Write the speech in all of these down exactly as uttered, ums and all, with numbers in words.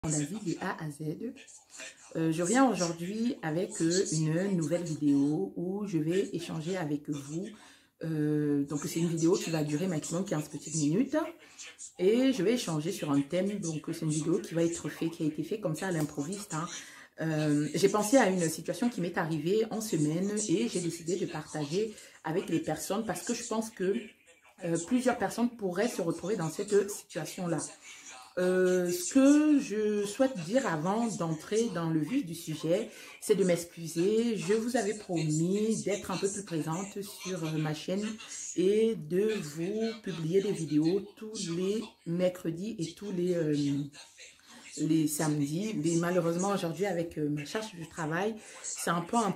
Mon avis de A à Z. Euh, je reviens aujourd'hui avec euh, une nouvelle vidéo où je vais échanger avec vous. Euh, donc c'est une vidéo qui va durer maximum quinze petites minutes et je vais échanger sur un thème. Donc c'est une vidéo qui va être faite, qui a été faite comme ça à l'improviste. Hein. Euh, j'ai pensé à une situation qui m'est arrivée en semaine et j'ai décidé de partager avec les personnes parce que je pense que euh, plusieurs personnes pourraient se retrouver dans cette situation-là. Euh, ce que je souhaite dire avant d'entrer dans le vif du sujet, c'est de m'excuser. Je vous avais promis d'être un peu plus présente sur ma chaîne et de vous publier des vidéos tous les mercredis et tous les, euh, les samedis. Mais malheureusement, aujourd'hui, avec euh, ma charge de travail, c'est un peu un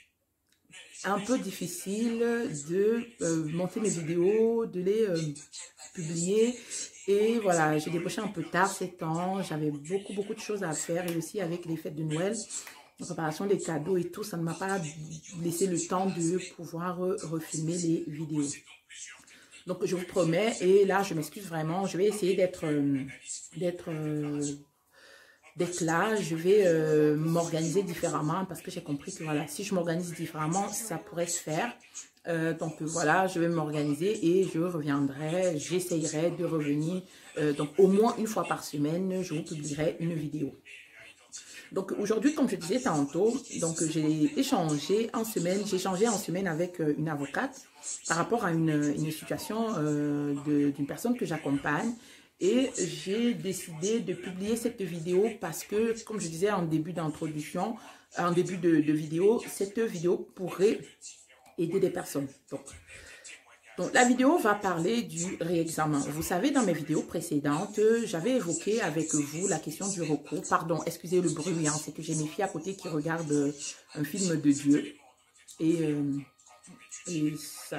un peu difficile de euh, monter mes vidéos, de les euh, publier. Et voilà, j'ai débauché un peu tard ces temps. J'avais beaucoup, beaucoup de choses à faire. Et aussi avec les fêtes de Noël, la préparation des cadeaux et tout, ça ne m'a pas laissé le temps de pouvoir euh, refilmer les vidéos. Donc, je vous promets, et là, je m'excuse vraiment, je vais essayer d'être euh, d'être euh, d'être là, je vais euh, m'organiser différemment parce que j'ai compris que voilà, si je m'organise différemment, ça pourrait se faire. Euh, donc voilà, je vais m'organiser et je reviendrai, j'essayerai de revenir. Euh, donc au moins une fois par semaine, je vous publierai une vidéo. Donc aujourd'hui, comme je disais tantôt, donc j'ai échangé en semaine, j'ai échangé en semaine avec une avocate par rapport à une, une situation euh, d'une personne que j'accompagne. Et j'ai décidé de publier cette vidéo parce que, comme je disais en début d'introduction, en début de, de vidéo, cette vidéo pourrait aider des personnes. Donc, donc, la vidéo va parler du réexamen. Vous savez, dans mes vidéos précédentes, j'avais évoqué avec vous la question du recours. Pardon, excusez le bruit, hein, c'est que j'ai mes filles à côté qui regardent un film de Dieu. Et, euh, et ça,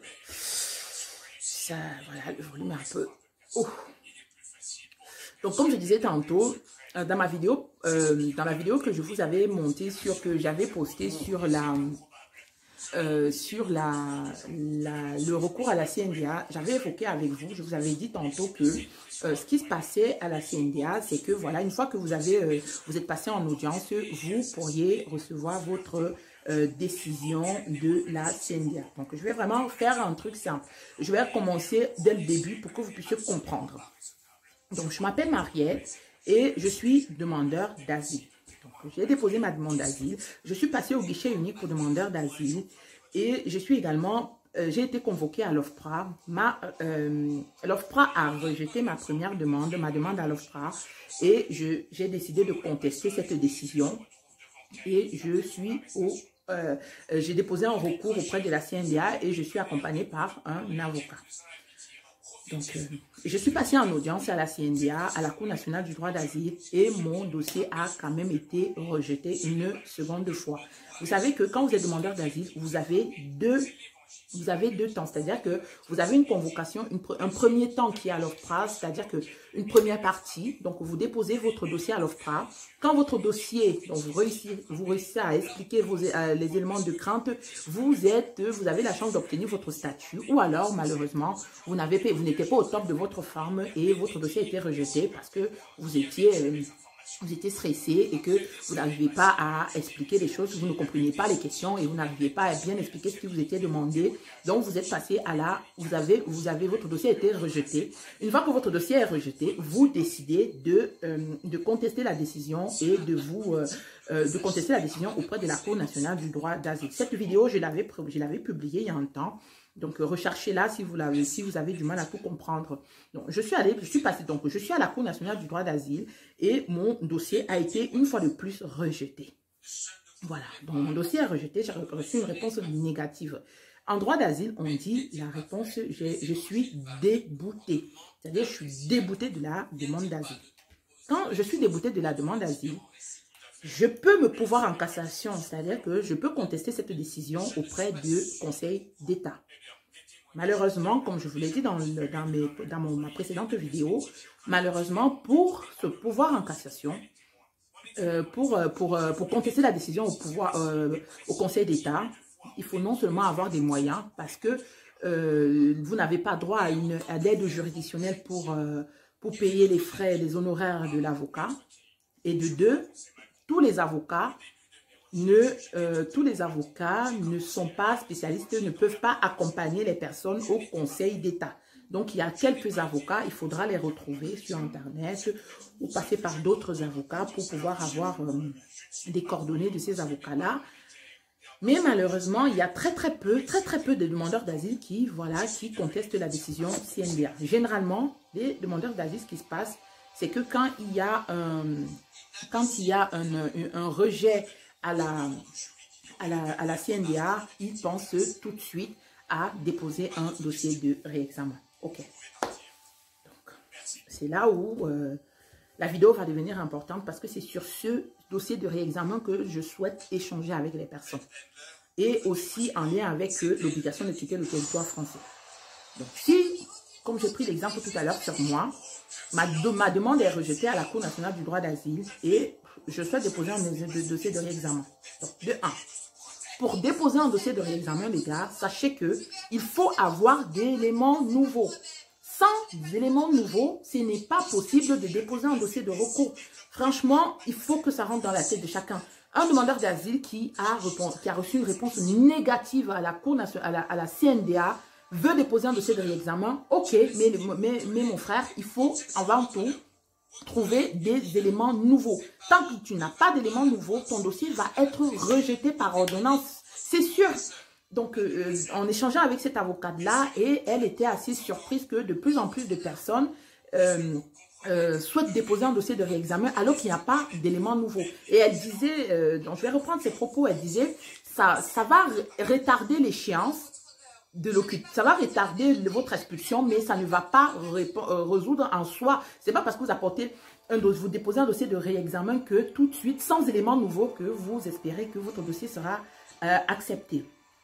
ça, voilà, le volume est un peu... Oh. Donc, comme je disais tantôt, dans ma vidéo, euh, dans la vidéo que je vous avais montée sur, que j'avais postée sur la, euh, sur la, la, le recours à la C N D A, j'avais évoqué avec vous, je vous avais dit tantôt que euh, ce qui se passait à la C N D A, c'est que voilà, une fois que vous avez, euh, vous êtes passé en audience, vous pourriez recevoir votre euh, décision de la C N D A. Donc, je vais vraiment faire un truc simple. Je vais commencer dès le début pour que vous puissiez comprendre. Donc, je m'appelle Mariette et je suis demandeur d'asile. Donc, j'ai déposé ma demande d'asile. Je suis passée au guichet unique pour demandeur d'asile et je suis également, euh, j'ai été convoquée à l'OFPRA. Ma, euh, l'OFPRA a rejeté ma première demande, ma demande à l'OFPRA et j'ai décidé de contester cette décision et je suis au, euh, j'ai déposé un recours auprès de la C N D A et je suis accompagnée par un avocat. Donc, euh, je suis passée en audience à la C N D A, à la Cour nationale du droit d'asile et mon dossier a quand même été rejeté une seconde fois. Vous savez que quand vous êtes demandeur d'asile, vous avez deux, vous avez deux temps. C'est-à-dire que vous avez une convocation, une, un premier temps qui est à l'OFPRA, c'est-à-dire qu'une première partie, donc vous déposez votre dossier à l'OFPRA. Quand votre dossier, donc vous réussissez, vous réussissez à expliquer vos, euh, les éléments de crainte, vous êtes, vous avez la chance d'obtenir votre statut. Ou alors, malheureusement, vous n'avez pas, vous n'étiez pas au top de votre forme et votre dossier a été rejeté parce que vous étiez... Euh, vous étiez stressé et que vous n'arrivez pas à expliquer les choses, vous ne compreniez pas les questions et vous n'arriviez pas à bien expliquer ce qui vous était demandé. Donc, vous êtes passé à la, vous avez, vous avez, votre dossier a été rejeté. Une fois que votre dossier est rejeté, vous décidez de, euh, de contester la décision et de vous, euh, euh, de contester la décision auprès de la Cour nationale du droit d'asile. Cette vidéo, je l'avais, je l'avais publiée il y a un temps. Donc, recherchez-la si vous l'avez, si vous avez du mal à tout comprendre. Donc, je suis allée, je suis passée, donc, je suis à la Cour nationale du droit d'asile et mon dossier a été une fois de plus rejeté. Voilà. Donc, mon dossier est rejeté, j'ai reçu une réponse négative. En droit d'asile, on dit la réponse, je suis déboutée. C'est-à-dire, je suis déboutée de la demande d'asile. Quand je suis déboutée de la demande d'asile, je peux me pourvoir en cassation, c'est-à-dire que je peux contester cette décision auprès du Conseil d'État. Malheureusement, comme je vous l'ai dit dans, le, dans, mes, dans mon, ma précédente vidéo, malheureusement, pour se pouvoir en cassation, euh, pour, pour, pour contester la décision au, pouvoir, euh, au Conseil d'État, il faut non seulement avoir des moyens, parce que euh, vous n'avez pas droit à, une, à l'aide juridictionnelle pour, euh, pour payer les frais, les honoraires de l'avocat. Et de deux, tous les avocats ne, euh, tous les avocats ne sont pas spécialistes, ne peuvent pas accompagner les personnes au Conseil d'État. Donc, il y a quelques avocats, il faudra les retrouver sur Internet ou passer par d'autres avocats pour pouvoir avoir euh, des coordonnées de ces avocats-là. Mais malheureusement, il y a très très peu, très très peu de demandeurs d'asile qui, voilà, qui contestent la décision C N D A. Généralement, les demandeurs d'asile, ce qui se passe, c'est que quand il y a un, quand il y a un, un, un rejet à la, à, la, à la C N D A, ils pensent tout de suite à déposer un dossier de réexamen. Ok. Donc, c'est là où euh, la vidéo va devenir importante parce que c'est sur ce dossier de réexamen que je souhaite échanger avec les personnes. Et aussi en lien avec euh, l'obligation de quitter le territoire français. Donc, si, comme j'ai pris l'exemple tout à l'heure sur moi, ma, de, ma demande est rejetée à la Cour nationale du droit d'asile et je souhaite déposer un dossier de réexamen. Donc, de un. Pour déposer un dossier de réexamen, les gars, sachez que il faut avoir des éléments nouveaux. Sans éléments nouveaux, ce n'est pas possible de déposer un dossier de recours. Franchement, il faut que ça rentre dans la tête de chacun. Un demandeur d'asile qui a, qui a reçu une réponse négative à la, Cour nationale, à la, à la C N D A veut déposer un dossier de réexamen. Ok, mais, mais, mais mon frère, il faut avant tout trouver des éléments nouveaux. Tant que tu n'as pas d'éléments nouveaux, ton dossier va être rejeté par ordonnance. C'est sûr. Donc, euh, en échangeant avec cette avocate-là, et elle était assez surprise que de plus en plus de personnes euh, euh, souhaitent déposer un dossier de réexamen alors qu'il n'y a pas d'éléments nouveaux. Et elle disait, euh, donc je vais reprendre ses propos, elle disait, ça, ça va retarder l'échéance de l'occupation, ça va retarder votre expulsion, mais ça ne va pas résoudre en soi. C'est pas parce que vous apportez un dossier, vous déposez un dossier de réexamen que tout de suite, sans éléments nouveaux, que vous espérez que votre dossier sera euh, accepté.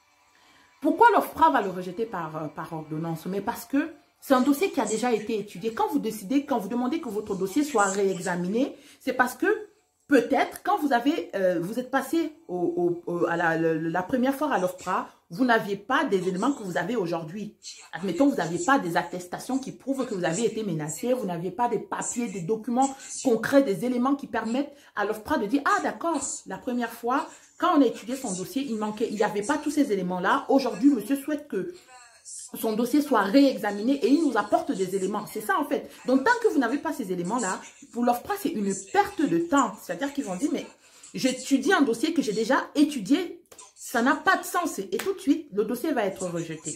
Pourquoi l'OFPRA va le rejeter par, euh, par ordonnance? Mais parce que c'est un dossier qui a déjà été étudié. Quand vous décidez, quand vous demandez que votre dossier soit réexaminé, c'est parce que peut-être quand vous avez, euh, vous êtes passé au, au, au, à la, la, la première fois à l'OFPRA, vous n'aviez pas des éléments que vous avez aujourd'hui. Admettons, vous n'aviez pas des attestations qui prouvent que vous avez été menacé, vous n'aviez pas des papiers, des documents concrets, des éléments qui permettent à l'OFPRA de dire « Ah d'accord, la première fois, quand on a étudié son dossier, il manquait, il n'y avait pas tous ces éléments-là. Aujourd'hui, monsieur souhaite que son dossier soit réexaminé et il nous apporte des éléments. » C'est ça en fait. Donc, tant que vous n'avez pas ces éléments-là, pour l'OFPRA, c'est une perte de temps. C'est-à-dire qu'ils vont dire « Mais j'étudie un dossier que j'ai déjà étudié. » Ça n'a pas de sens et tout de suite, le dossier va être rejeté.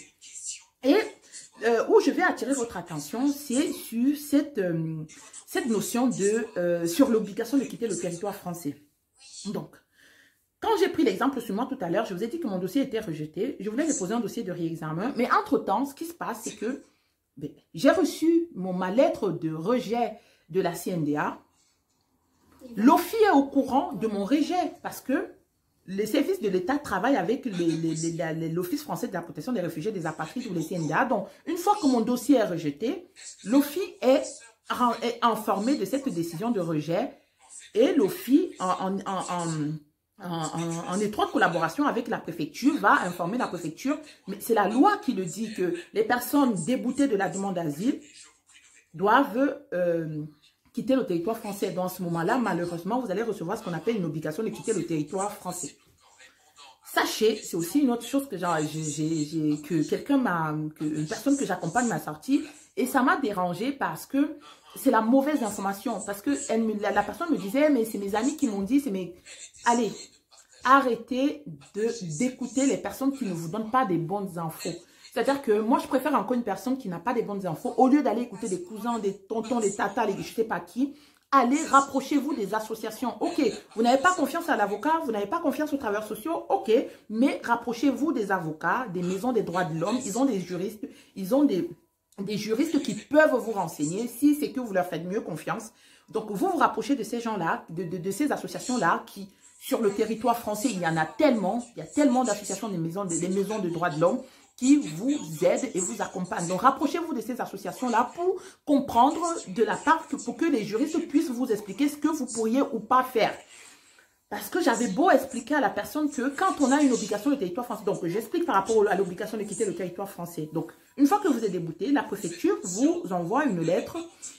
Et euh, où je vais attirer votre attention, c'est sur cette, euh, cette notion de euh, sur l'obligation de quitter le territoire français. Donc, quand j'ai pris l'exemple sur moi tout à l'heure, je vous ai dit que mon dossier était rejeté. Je voulais déposer un dossier de réexamen. Mais entre-temps, ce qui se passe, c'est que ben, j'ai reçu mon, ma lettre de rejet de la C N D A. L'O F I est au courant de mon rejet parce que les services de l'État travaillent avec l'Office français de la protection des réfugiés, des apatrides ou les C N D A. Donc, une fois que mon dossier est rejeté, l'O F I est, est informé de cette décision de rejet et l'O F I, en, en, en, en, en étroite collaboration avec la préfecture, va informer la préfecture. Mais c'est la loi qui le dit que les personnes déboutées de la demande d'asile doivent Euh, quitter le territoire français. Dans ce moment-là, malheureusement, vous allez recevoir ce qu'on appelle une obligation de quitter le territoire français. Sachez, c'est aussi une autre chose que, genre, j'ai, j'ai, que quelqu'un m'a, une personne que j'accompagne m'a sorti, et ça m'a dérangé parce que c'est la mauvaise information. Parce que elle me, la, la personne me disait, mais c'est mes amis qui m'ont dit, c'est mes... Allez, arrêtez de d'écouter les personnes qui ne vous donnent pas des bonnes infos. C'est-à-dire que moi, je préfère encore une personne qui n'a pas des bonnes infos. Au lieu d'aller écouter des cousins, des tontons, des tatas, les je ne sais pas qui, allez, rapprochez-vous des associations. Ok, vous n'avez pas confiance à l'avocat, vous n'avez pas confiance aux travailleurs sociaux, ok, mais rapprochez-vous des avocats, des maisons des droits de l'homme. Ils ont des juristes, ils ont des, des juristes qui peuvent vous renseigner si c'est que vous leur faites mieux confiance. Donc, vous vous rapprochez de ces gens-là, de, de, de ces associations-là qui, sur le territoire français, il y en a tellement, il y a tellement d'associations des maisons, des, des maisons de droits de l'homme qui vous aident et vous accompagnent. Donc, rapprochez-vous de ces associations-là pour comprendre de la part, que, pour que les juristes puissent vous expliquer ce que vous pourriez ou pas faire. Parce que j'avais beau expliquer à la personne que quand on a une obligation de territoire français, donc j'explique par rapport à l'obligation de quitter le territoire français. Donc, une fois que vous êtes débouté, la préfecture vous envoie une lettre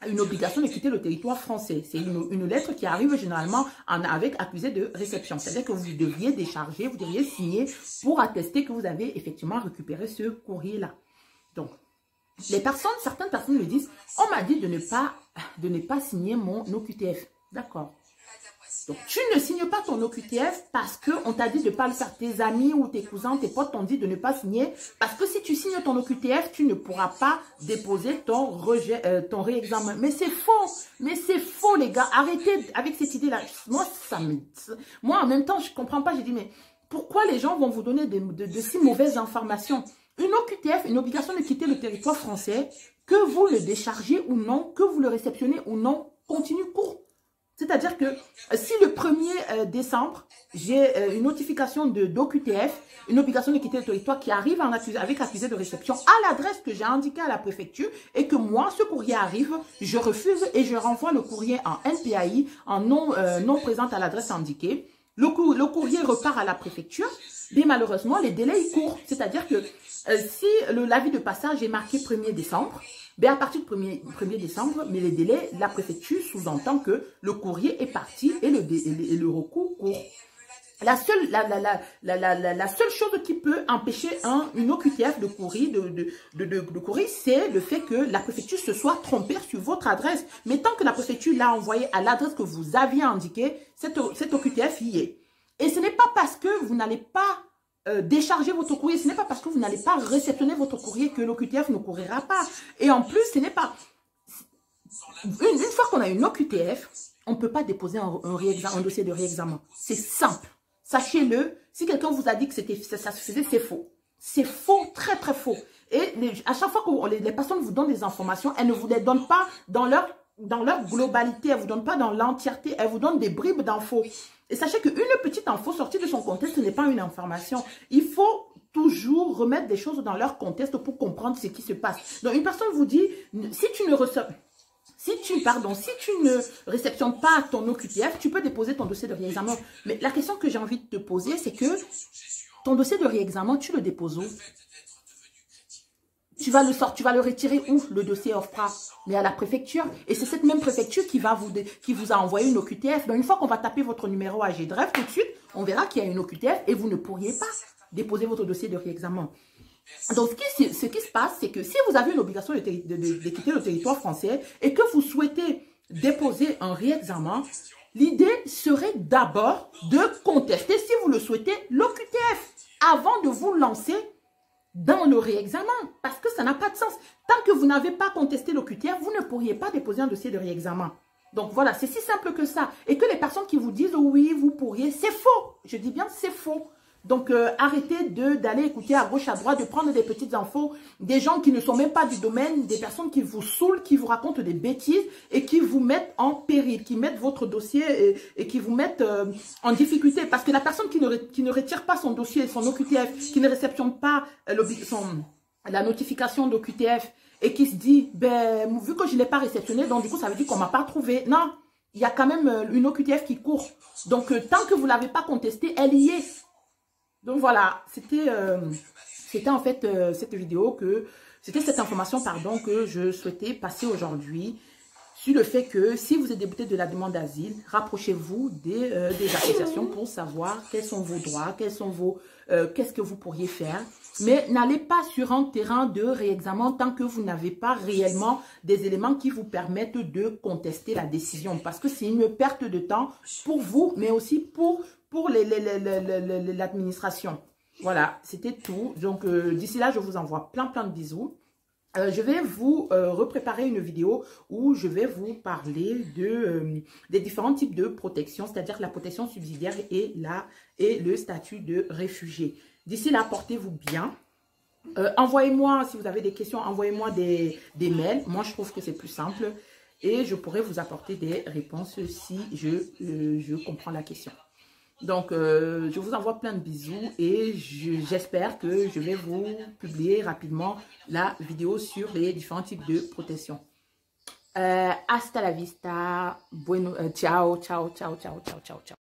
une obligation de quitter le territoire français. C'est une, une lettre qui arrive généralement en, avec accusé de réception. C'est-à-dire que vous devriez décharger, vous devriez signer pour attester que vous avez effectivement récupéré ce courrier-là. Donc, les personnes, certaines personnes me disent, on m'a dit de ne pas, de ne pas signer mon O Q T F. D'accord. Donc, tu ne signes pas ton O Q T F parce qu'on t'a dit de ne pas le faire. Tes amis ou tes cousins, tes potes t'ont dit de ne pas signer. Parce que si tu signes ton O Q T F, tu ne pourras pas déposer ton rejet, euh, ton réexamen. Mais c'est faux. Mais c'est faux, les gars. Arrêtez avec cette idée-là. Moi, ça me... Moi, en même temps, je ne comprends pas. J'ai dit, mais pourquoi les gens vont vous donner de, de, de si mauvaises informations? Une O Q T F, une obligation de quitter le territoire français, que vous le déchargez ou non, que vous le réceptionnez ou non, continue court. C'est-à-dire que si le premier décembre, j'ai une notification de d'O Q T F, une obligation de quitter le territoire qui arrive en accusé, avec accusé de réception à l'adresse que j'ai indiquée à la préfecture et que moi, ce courrier arrive, je refuse et je renvoie le courrier en N P A I, en non, euh, non présente à l'adresse indiquée. Le, cour le courrier repart à la préfecture, mais malheureusement, les délais ils courent. C'est-à-dire que euh, si l'avis de passage est marqué premier décembre, ben à partir du premier décembre, mais les délais, la préfecture sous-entend que le courrier est parti et le, et le, et le recours court. La seule, la, la, la, la, la, la seule chose qui peut empêcher un, une O Q T F de courir, de, de, de, de, de courir, c'est le fait que la préfecture se soit trompée sur votre adresse. Mais tant que la préfecture l'a envoyé à l'adresse que vous aviez indiquée, cette, cette O Q T F y est. Et ce n'est pas parce que vous n'allez pas euh, décharger votre courrier, ce n'est pas parce que vous n'allez pas réceptionner votre courrier que l'O Q T F ne courira pas. Et en plus, ce n'est pas... Une, une fois qu'on a une O Q T F, on ne peut pas déposer un, un, un dossier de réexamen. C'est simple. Sachez-le, si quelqu'un vous a dit que c'était ça se faisait, c'est faux. C'est faux, très très faux. Et les, à chaque fois que les, les personnes vous donnent des informations, elles ne vous les donnent pas dans leur, dans leur globalité, elles ne vous donnent pas dans l'entièreté, elles vous donnent des bribes d'infos. Et sachez qu'une petite info sortie de son contexte, ce n'est pas une information. Il faut toujours remettre des choses dans leur contexte pour comprendre ce qui se passe. Donc une personne vous dit, si tu ne reçois... Si tu, pardon, si tu ne réceptionnes pas ton O Q T F, tu peux déposer ton dossier de réexamen. Mais la question que j'ai envie de te poser, c'est que ton dossier de réexamen, tu le déposes où? Tu vas le sortir, tu vas le retirer où, le dossier O F P R A? Mais à la préfecture. Et c'est cette même préfecture qui, va vous, qui vous a envoyé une O Q T F. Donc une fois qu'on va taper votre numéro à G D R E F, tout de suite, on verra qu'il y a une O Q T F et vous ne pourriez pas déposer votre dossier de réexamen. Donc, ce qui, ce qui se passe, c'est que si vous avez une obligation de, de, de, de quitter le territoire français et que vous souhaitez déposer un réexamen, l'idée serait d'abord de contester, si vous le souhaitez, l'O Q T F avant de vous lancer dans le réexamen. Parce que ça n'a pas de sens. Tant que vous n'avez pas contesté l'O Q T F, vous ne pourriez pas déposer un dossier de réexamen. Donc, voilà, c'est si simple que ça. Et que les personnes qui vous disent « oui, vous pourriez », c'est faux. Je dis bien « c'est faux ». Donc, euh, arrêtez d'aller écouter à gauche, à droite, de prendre des petites infos, des gens qui ne sont même pas du domaine, des personnes qui vous saoulent, qui vous racontent des bêtises et qui vous mettent en péril, qui mettent votre dossier et, et qui vous mettent euh, en difficulté. Parce que la personne qui ne, qui ne retire pas son dossier, son O Q T F, qui ne réceptionne pas euh, son, la notification d'O Q T F et qui se dit, ben, vu que je ne l'ai pas réceptionné, donc du coup, ça veut dire qu'on ne m'a pas trouvé. Non, il y a quand même euh, une O Q T F qui court. Donc, euh, tant que vous ne l'avez pas contestée, elle y est. Donc voilà, c'était euh, c'était en fait euh, cette vidéo que, c'était cette information pardon que je souhaitais passer aujourd'hui sur le fait que si vous êtes débouté de la demande d'asile, rapprochez-vous des, euh, des associations pour savoir quels sont vos droits, quels sont vos, euh, qu'est-ce que vous pourriez faire. Mais n'allez pas sur un terrain de réexamen tant que vous n'avez pas réellement des éléments qui vous permettent de contester la décision. Parce que c'est une perte de temps pour vous, mais aussi pour... pour l'administration. Voilà, c'était tout. Donc, euh, d'ici là, je vous envoie plein, plein de bisous. Euh, je vais vous euh, repréparer une vidéo où je vais vous parler de, euh, des différents types de protection, c'est-à-dire la protection subsidiaire et, la, et le statut de réfugié. D'ici là, portez-vous bien. Euh, envoyez-moi, si vous avez des questions, envoyez-moi des, des mails. Moi, je trouve que c'est plus simple. Et je pourrai vous apporter des réponses si je, euh, je comprends la question. Donc, euh, je vous envoie plein de bisous et j'espère que je vais vous publier rapidement la vidéo sur les différents types de protection. Euh, hasta la vista. Bueno, euh, ciao, ciao, ciao, ciao, ciao, ciao, ciao.